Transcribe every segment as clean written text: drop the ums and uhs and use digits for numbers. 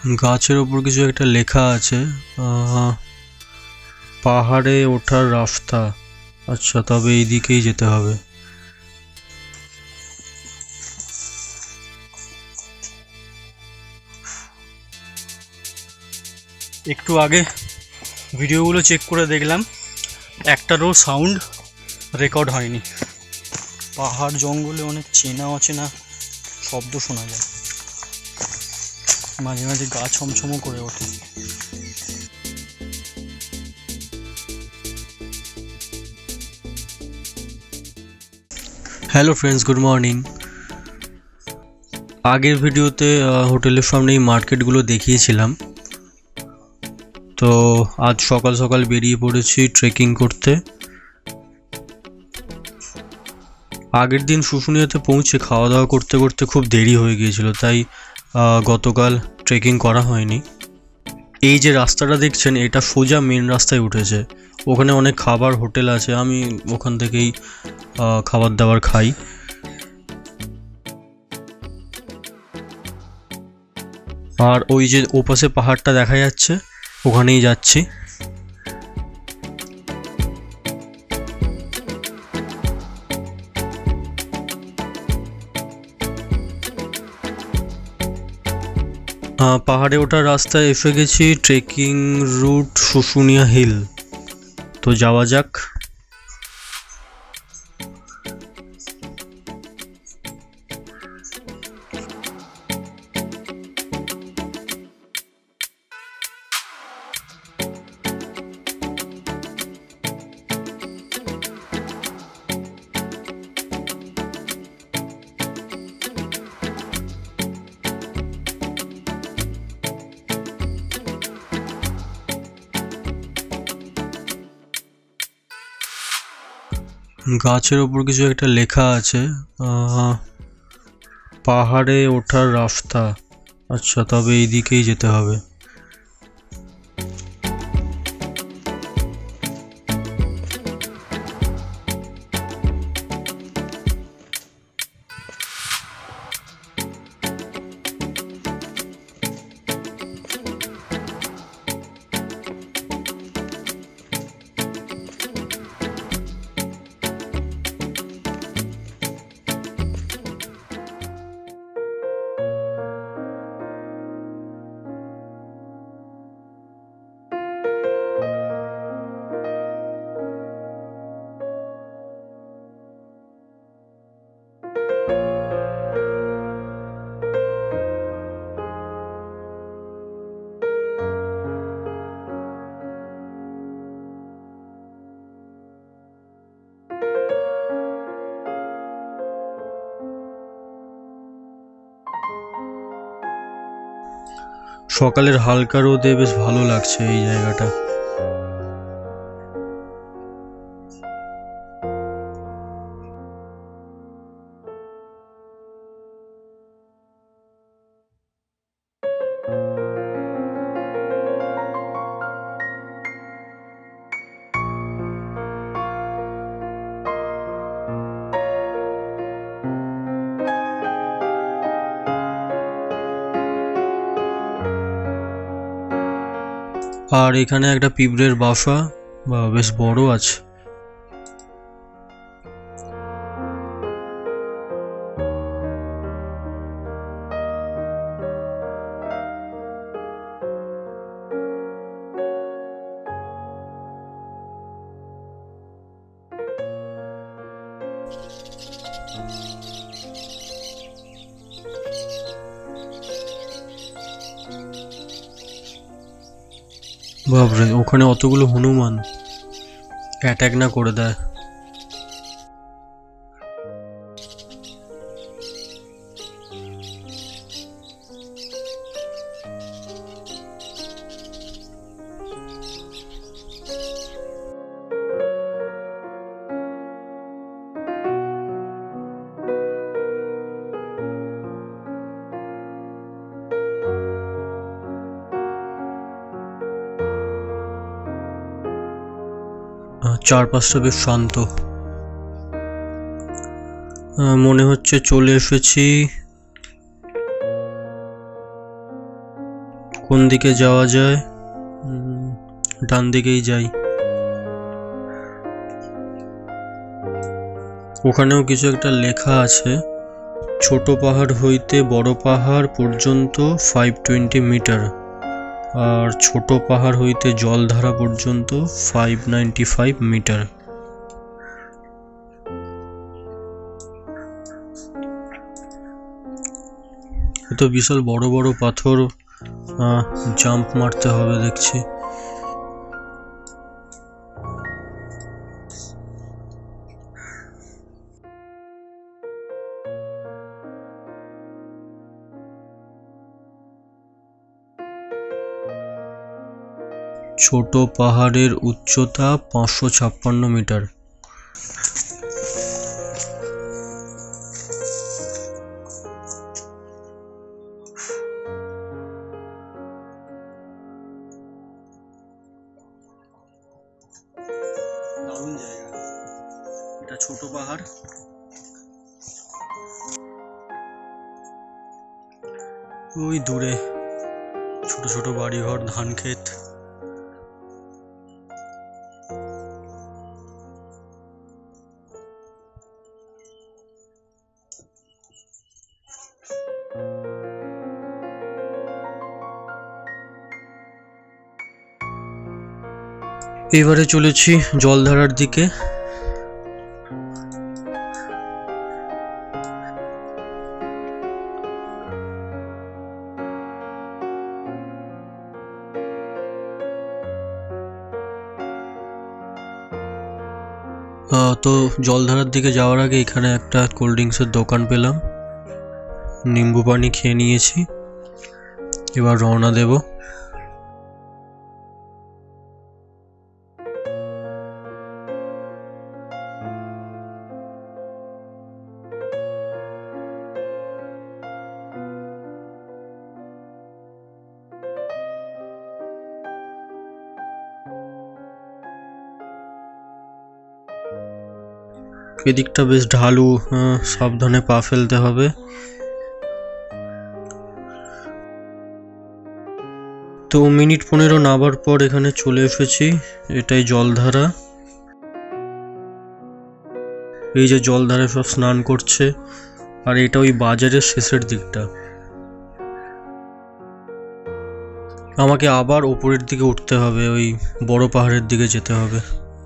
গাছের ওপর কিছু একটা লেখা আছে, পাহাড়ে ওঠার রাস্তা। আচ্ছা, তবে এই দিকেই যেতে হবে। একটু আগে ভিডিওগুলো চেক করে দেখলাম, একটারও সাউন্ড রেকর্ড হয়নি। পাহাড় জঙ্গলে অনেক চেনা অচেনা শব্দ শোনা যায়, মাঝে মাঝে গা ছমছমও করে ওঠে। Hello friends, good morning. আগের ভিডিওতে হোটেলের সামনেই মার্কেটগুলো দেখিয়েছিলাম, তো আজ সকাল সকাল বেরিয়ে পড়েছি ট্রেকিং করতে। আগের দিন শুশুনিয়াতে পৌঁছে খাওয়া দাওয়া করতে করতে খুব দেরি হয়ে গিয়েছিল, তাই গতকাল ট্রেকিং করা হয়নি। এই যে রাস্তাটা দেখছেন, এটা সোজা মেন রাস্তায় উঠেছে। ওখানে অনেক খাবার হোটেল আছে, আমি ওখান থেকেই খাবার দাবার খাই। আর ওই যে ওপাশে পাহাড়টা দেখা যাচ্ছে, ওখানেই যাচ্ছি। পাহাড়ে ওঠার রাস্তায় এসে গেছি, ট্রেকিং রুট শুশুনিয়া হিল। তো যাওয়া যাক। গাছের ওপর কিছু একটা লেখা আছে, পাহাড়ে ওঠার রাস্তা। আচ্ছা, তবে এই দিকেই যেতে হবে। সকালের হালকা রোদে বেশ ভালো লাগছে এই জায়গাটা। আর এখানে একটা পিঁপড়ের বাসা, বেশ বড় আছে। বাপরে, ওখানে অতগুলো হনুমান, অ্যাটাক না করে দেয়। চারপাশটা বেশ শান্ত, মনে হচ্ছে চলে এসেছি কোন দিকে যাওয়া যায়? ডান দিকেই যাই। ওখানেও কিছু একটা লেখা আছে, ছোট পাহাড় হইতে বড় পাহাড় পর্যন্ত 520 মিটার, আর ছোট পাহাড় হইতে জলধারা পর্যন্ত 595 মিটার। তো বিশাল বড় বড় পাথর, জাম্প মারতে হবে দেখছি। ছোট পাহাড়ের উচ্চতা 556 মিটার। দারুণ জায়গা, এটা ছোট পাহাড়। ওই দূরে ছোট ছোট বাড়িঘর, ধান ক্ষেত। এবারে চলেছি জলধারার দিকে। তো জলধারার দিকে যাওয়ার আগে এখানে একটা কোল্ড ড্রিঙ্কসের দোকান পেলাম, নিম্বু পানি খেয়ে নিয়েছি। এবার রওনা দেব। এদিকটা বেশ ঢালু, সাবধানে পা ফেলতে হবে। তো মিনিট 15 নামার পর এখানে চলে এসেছি। এটাই জলধারা। এই যে জলধারে সব স্নান করছে, আর এটা ওই বাজারের শেষের দিকটা। আমাকে আবার ওপরের দিকে উঠতে হবে, ওই বড় পাহাড়ের দিকে যেতে হবে।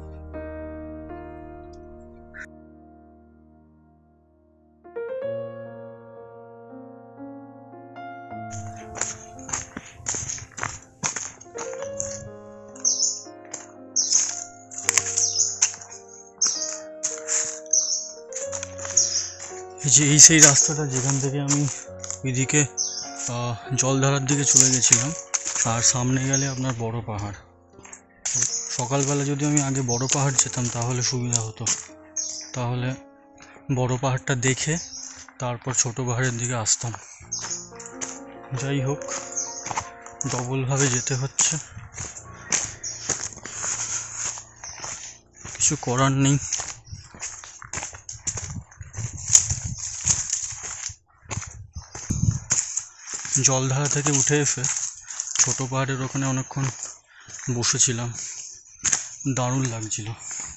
যে এই সেই রাস্তাটা যেখান থেকে আমি এদিকে জলধারার দিকে চলে গেছিলাম, আর সামনে গেলে আপনার বড় পাহাড়। সকালবেলা যদি আমি আগে বড় পাহাড় যেতাম তাহলে সুবিধা হতো, তাহলে বড় পাহাড়টা দেখে তারপর ছোট পাহাড়ের দিকে আসতাম। যাই হোক, ডবলভাবে যেতে হচ্ছে, কিছু করার নেই। জলধারা থেকে উঠে এসে ছোট পাহাড়ের ওখানে অনেকক্ষণ বসেছিলাম, দারুণ লাগছিল।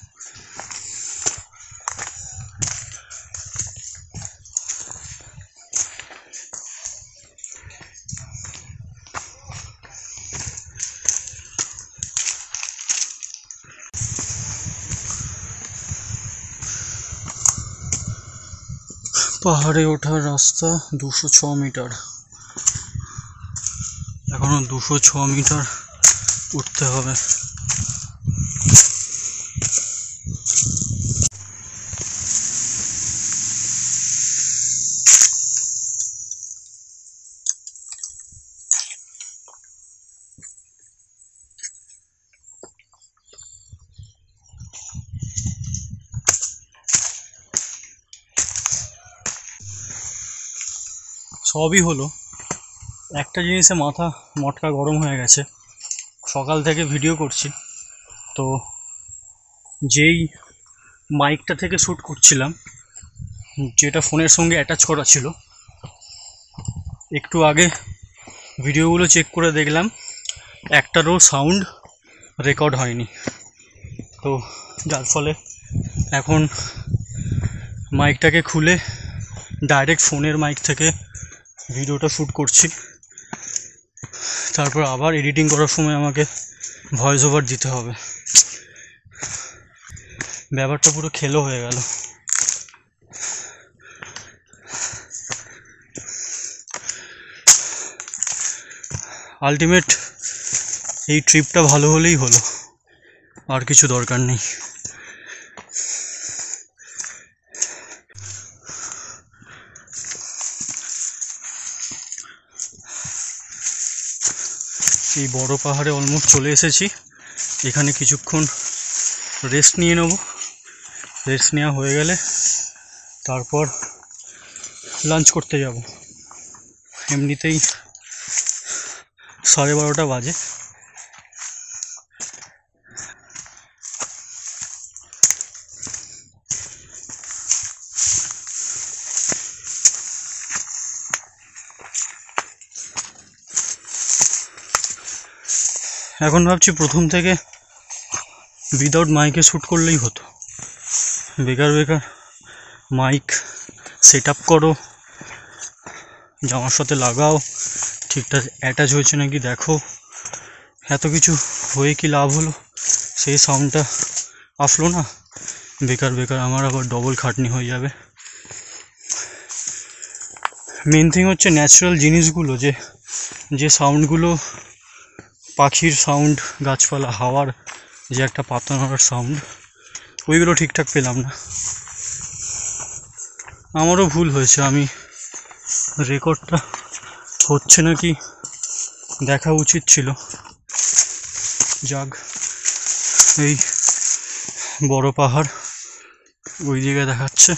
পাহাড়ে ওঠার রাস্তা 206 মিটার, এখনো 206 মিটার উঠতে হবে। সবই হলো, একটা জিনিসে মাথা মটকা গরম হয়ে গেছে। সকাল থেকে ভিডিও করছি, তো যেই মাইকটা থেকে শ্যুট করছিলাম, যেটা ফোনের সঙ্গে অ্যাটাচ করা ছিল, একটু আগে ভিডিওগুলো চেক করে দেখলাম একটারও সাউন্ড রেকর্ড হয়নি, তো যার ফলে এখন মাইকটাকে খুলে ডাইরেক্ট ফোনের মাইক থেকে ভিডিওটা শ্যুট করছি। তারপর আবার এডিটিং করার সময় আমাকে ভয়েস ওভার দিতে হবে। ব্যাপারটা পুরো খেলো হয়ে গেল। আলটিমেট এই ট্রিপটা ভালো হলেই হলো, আর কিছু দরকার নেই। এই বড় পাহাড়ে অলমোস্ট চলে এসেছি। এখানে কিছুক্ষণ রেস্ট নিয়ে নেব। রেস্ট নেওয়া হয়ে গেলে তারপর লাঞ্চ করতে যাব। এমনিতেই 12:30 বাজে। এখন ভাবছি প্রথম থেকে উইদাউট মাইকে শ্যুট করলেই হতো। বেকার বেকার মাইক সেট আপ করো, জামার সাথে লাগাও, ঠিকঠাক অ্যাটাচ হয়েছে নাকি দেখো, এত কিছু হয়ে কি লাভ হলো? সেই সাউন্ডটা আসলো না। বেকার বেকার আমার আবার ডবল খাটনি হয়ে যাবে। মেন থিং হচ্ছে ন্যাচারাল জিনিসগুলো, যে সাউন্ডগুলো, পাখির সাউন্ড, গাছপালা, হাওয়ার যে একটা পাতা নড়ার সাউন্ড, ওইগুলো ঠিকঠাক পেলাম না। আমারও ভুল হয়েছে, আমি রেকর্ডটা হচ্ছে নাকি দেখা উচিত ছিল। যাক, এই বড় পাহাড় ওই দিকে দেখাচ্ছে,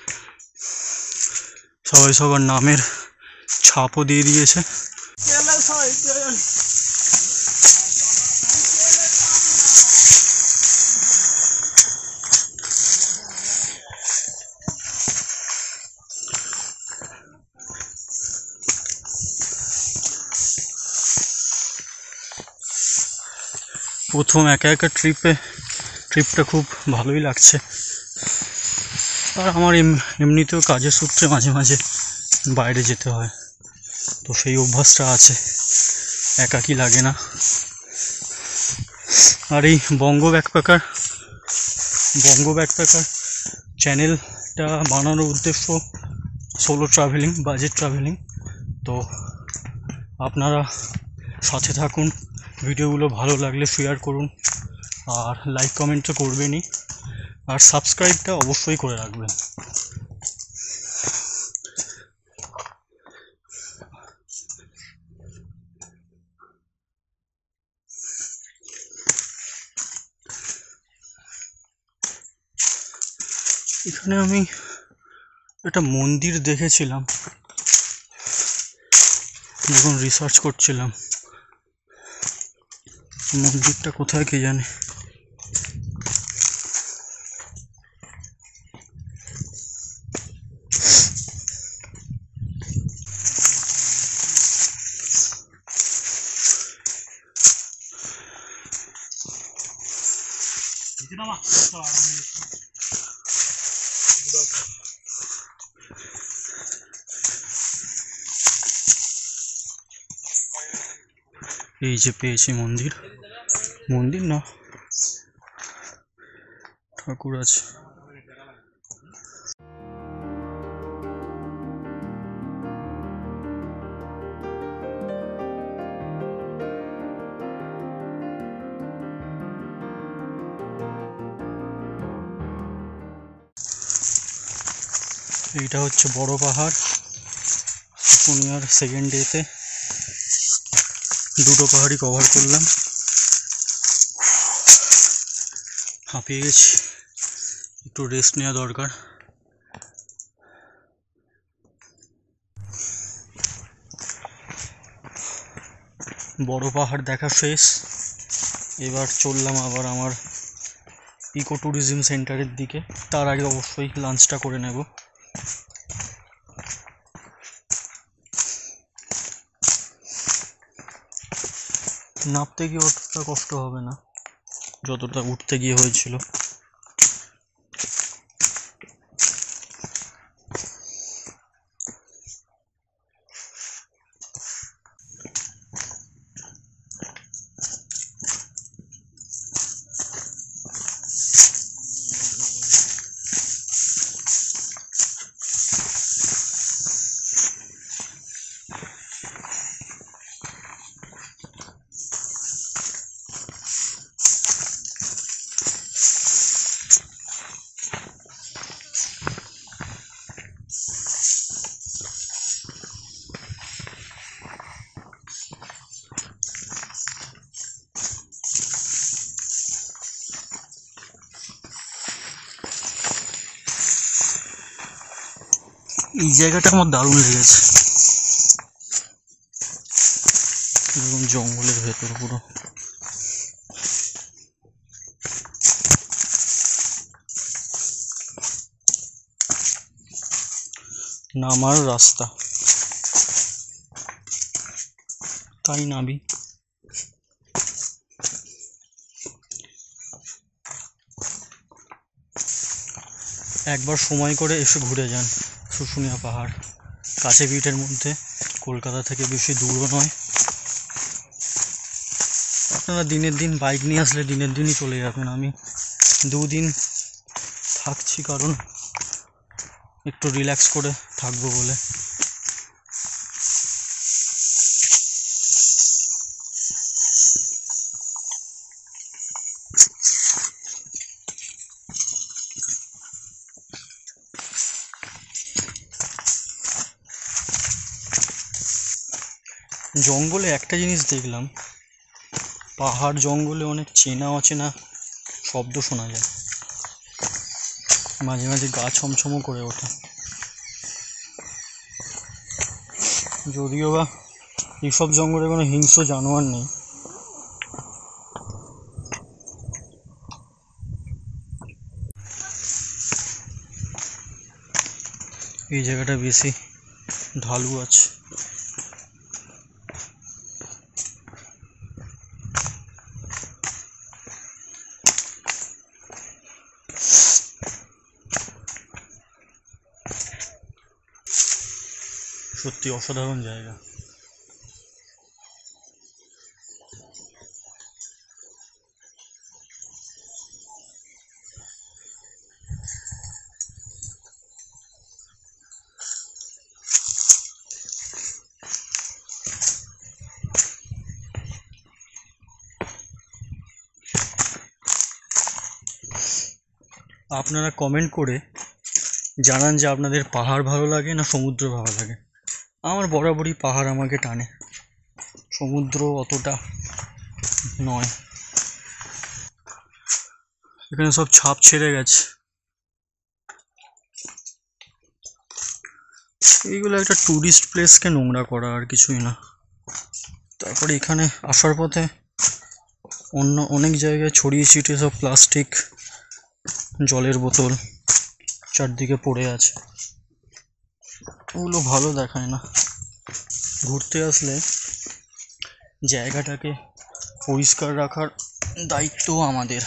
সবাই সবার নামের ছাপও দিয়ে দিয়েছে। প্রথম একা একা ট্রিপটা খুব ভালোই লাগছে। আর আমার এমনিতেও কাজের সূত্রে মাঝে মাঝে বাইরে যেতে হয়, তো সেই অভ্যাসটা আছে, একাকী লাগে না। আর এই বঙ্গ ব্যাকপ্যাকার চ্যানেলটা বানানোর উদ্দেশ্য সোলো ট্রাভেলিং, বাজেট ট্রাভেলিং। তো আপনারা সাথে থাকুন, ভিডিওগুলো ভালো লাগলে শেয়ার করুন, আর লাইক কমেন্ট তো করবেনই, আর সাবস্ক্রাইবটা অবশ্যই করে রাখবেন। এখানে আমি একটা মন্দির দেখেছিলাম যখন রিসার্চ করছিলাম, মন্দিরটা কোথায় কে জানে। এই যে পেয়েছি মন্দির না, ঠাকুর আছে। এইটা হচ্ছে বড় পাহাড়। সুপুনিয়ার সেকেন্ড ডেতে দুটো পাহাড়ই কভার করলাম, হাঁপিয়ে গেছি, একটু রেস্ট নেওয়া দরকার। বড় পাহাড় দেখা শেষ, এবার চললাম আবার আমার ইকো ট্যুরিজম সেন্টারের দিকে। তার আগে অবশ্যই লাঞ্চটা করে নেব। নামতে গিয়ে অতটা কষ্ট হবে না যতটা উঠতে গিয়ে হয়েছিল। এই জায়গাটা আমার দারুণ লেগেছে, এরকম জঙ্গলের ভেতর পুরো। নামার রাস্তা, তাই নাবি। একবার সময় করে এসে ঘুরে যান শুশুনিয়া পাহাড়, কাছে পিঠের মধ্যে, কলকাতা থেকে বেশি দূরও নয়। আপনারা দিনের দিন বাইক নিয়ে আসলে দিনের দিনই চলে যাবেন। আমি 2 দিন থাকছি কারণ একটু রিল্যাক্স করে থাকবো বলে। জঙ্গলে একটা জিনিস দেখলাম, পাহাড় জঙ্গলে অনেক চেনা অচেনা শব্দ শোনা যায়, মাঝে মাঝে গা ছমছমও করে ওঠে। যদিও বা এইসব জঙ্গলে কোনো হিংস্র জানোয়ার নেই, এই জায়গাটা বেশি ঢালু আছে। সত্যি অসাধারণ জায়গা। আপনারা কমেন্ট করে জানান যে আপনাদের পাহাড় ভালো লাগে না সমুদ্র ভালো লাগে। আমার বরাবরই পাহাড় আমাকে টানে, সমুদ্র অতটা নয়। এখানে সব ছাপ ছেড়ে গেছে, এইগুলো একটা ট্যুরিস্ট প্লেসকে নোংরা করা, আর কিছুই না। তারপরে এখানে আসার পথে অন্য অনেক জায়গায় ছড়িয়ে ছিটিয়ে সব প্লাস্টিক, জলের বোতল চারদিকে পড়ে আছে, ওগুলো ভালো দেখায় না। ঘুরতে আসলে জায়গাটাকে পরিষ্কার রাখার দায়িত্ব আমাদের।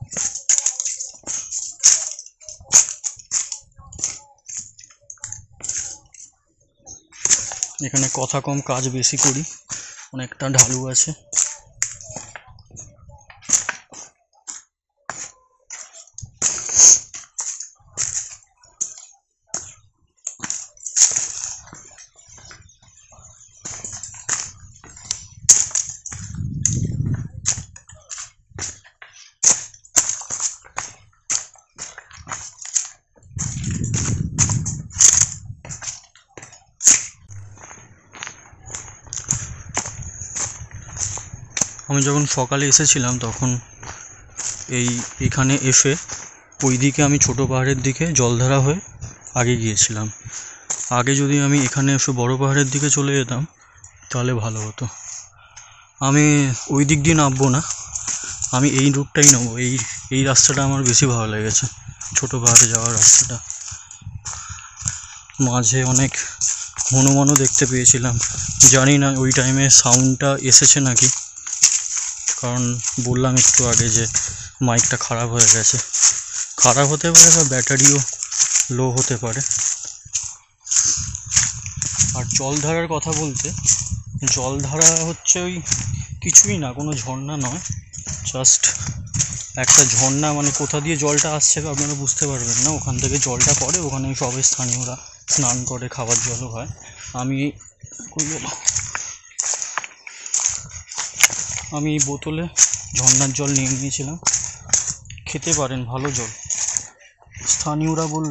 এখানে কথা কম কাজ বেশি করি, অনেকটা ঢালু আছে। আমি যখন সকালে এসেছিলাম তখন এখানে এসে ওই দিকে আমি ছোটো পাহাড়ের দিকে জলধারা হয়ে আগে গিয়েছিলাম। আগে যদি আমি এখানে এসে বড় পাহাড়ের দিকে চলে যেতাম তাহলে ভালো হতো। আমি ওই দিক দিয়ে নামবো না, আমি এই রুটটাই নেবো। এই রাস্তাটা আমার বেশি ভালো লেগেছে, ছোটো পাহাড়ে যাওয়ার রাস্তাটা। মাঝে অনেক হনুমানও দেখতে পেয়েছিলাম, জানি না ওই টাইমে সাউন্ডটা এসেছে নাকি। কারণ বললাম একটু আগে যে মাইকটা খারাপ হয়ে গেছে, খারাপ হতে পারে বা ব্যাটারিও লো হতে পারে। আর জলধারার কথা বলতে, জলধারা হচ্ছে ওই কিছুই না, কোনো ঝর্ণা নয়, জাস্ট একটা ঝর্ণা, মানে কোথা দিয়ে জলটা আসছে আপনারা বুঝতে পারবেন না, ওখান থেকে জলটা পড়ে, ওখানে সবাই স্থানীয়রা স্নান করে, খাবার জলও হয়। আমি এই বোতলে ঝর্ণার জল নিয়ে নিয়েছিলাম, খেতে পারেন, ভালো জল, স্থানীয়রা বলল।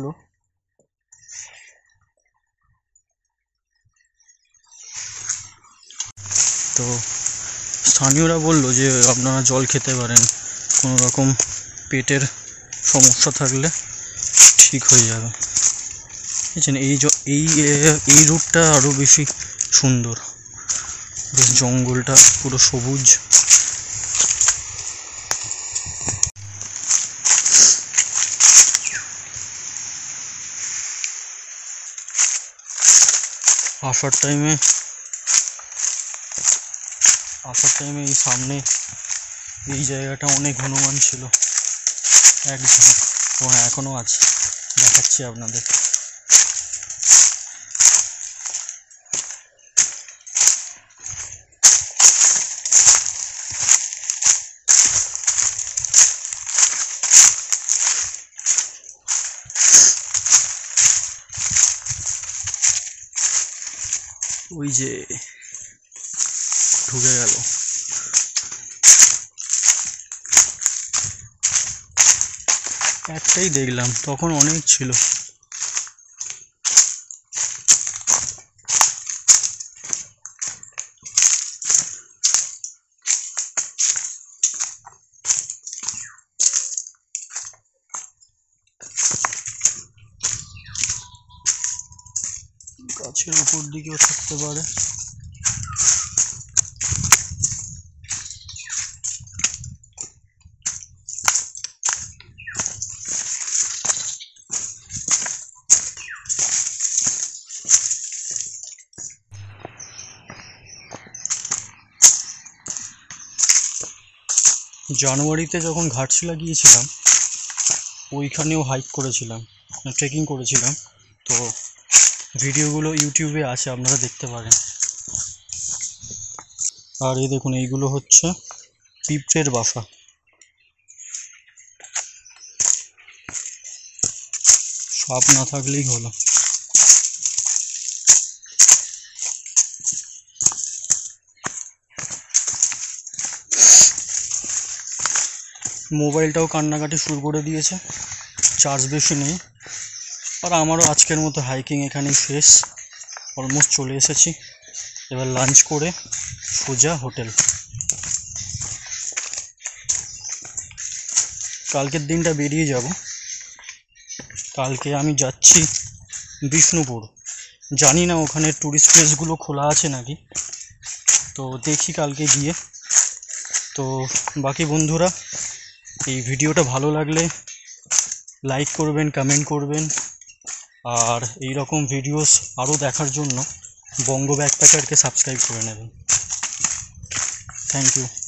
তো স্থানীয়রা বললো যে আপনারা জল খেতে পারেন, কোনো রকম পেটের সমস্যা থাকলে ঠিক হয়ে যাবে। বুঝছেন, এই রুটটা আরও বেশি সুন্দর, বেশ জঙ্গলটা পুরো সবুজ। আসার টাইমে এই সামনে এই জায়গাটা অনেক হনুমান ছিল, এক ঝাঁক, ও হ্যাঁ এখনও আছে, দেখাচ্ছি আপনাদের। ওই যে ঢুকে গেল, একটাই দেখলাম, তখন অনেক ছিল। গাছের উপর দিকেও থাকতে পারে। জানুয়ারিতে যখন ঘাটশিলা গিয়েছিলাম, ওইখানেও হাইক করেছিলাম, ট্রেকিং করেছিলাম, তো ভিডিওগুলো ইউটিউবে আছে, আপনারা দেখতে পারেন। আর এই দেখুন, এইগুলো হচ্ছে পিঁপড়ের বাসা। সাপ না থাকলেই হলো। মোবাইলটাও কান্নাকাটি শুরু করে দিয়েছে, চার্জ বেশি নেই। আর আমারও আজকের মতো হাইকিং এখানেই শেষ, অলমোস্ট চলে এসেছি। এবার লাঞ্চ করে সোজা হোটেল। কালকের দিনটা বেরিয়ে যাব। কালকে আমি যাচ্ছি বিষ্ণুপুর, জানি না ওখানে ট্যুরিস্ট প্লেসগুলো খোলা আছে নাকি, তো দেখি কালকে গিয়ে। তো বাকি বন্ধুরা, এই ভিডিওটা ভালো লাগলে লাইক করবেন, কমেন্ট করবেন, আর এই রকম ভিডিওস আরও দেখার জন্য বঙ্গ ব্যাকপ্যাকারকে সাবস্ক্রাইব করে নেবেন। Thank you.